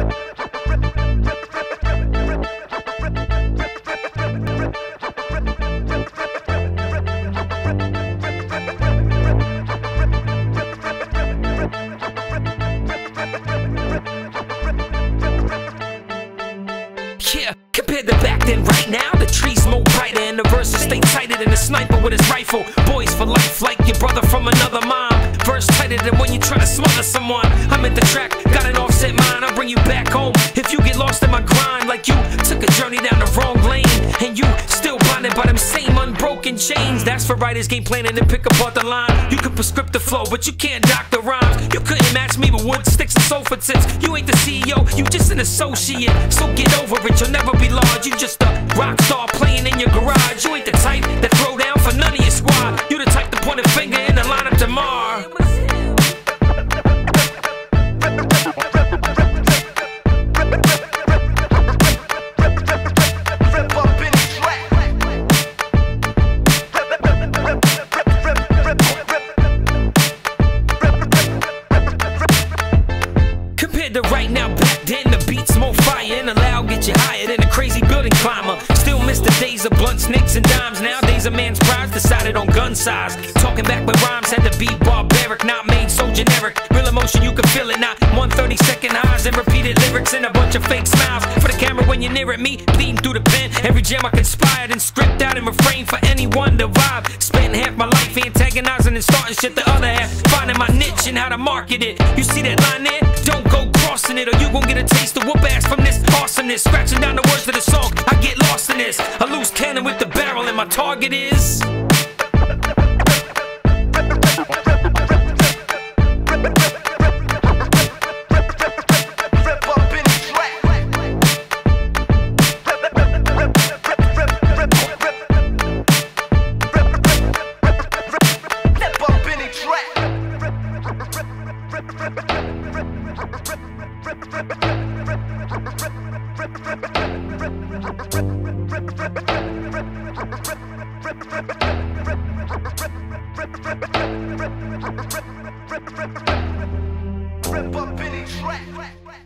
Yeah, compared to back then, right now, the trees more brighter and the verses stay tighter than a sniper with his rifle. Boys for life, like your brother from another mom. Verse tighter than when you try to smother someone. I'm at the track, got an offset mind, I'll bring you back home. If you get lost in my grind, like you took a journey down the wrong lane, and you still blinded by them same unbroken chains. That's for writers game planning to pick apart the line. You can prescript the flow, but you can't dock the rhymes. You couldn't match me with wood, sticks, and sofa tips. You ain't the CEO, you just an associate. So get over it, you'll never be large. You just a rock star playing in your garage. You ain't the type that throw down for none of your squad. You the type to point a finger in the lineup tomorrow. Compared to right now, back then the beats more fire and the loud get you higher than a crazy building climber. Still miss the days of blunt snicks and dimes. Nowadays a man's prize decided on gun size. Talking back when rhymes had to be barbaric, not made so generic. Real emotion, you can feel it, not 130-second highs and repeated lyrics and a bunch of fake smiles for the camera when you're near at me, bleeding through the pen. Every jam I conspired and script out and refrain for anyone to vibe. Spent half my life antagonizing and starting shit, the other half finding my niche and how to market it. You see that line there? Don't go crossing it or you gon' get a taste of whoop ass from this awesomeness. Scratching down the words of the song, I get lost in this. A loose cannon with the barrel and my target is Rip up any track.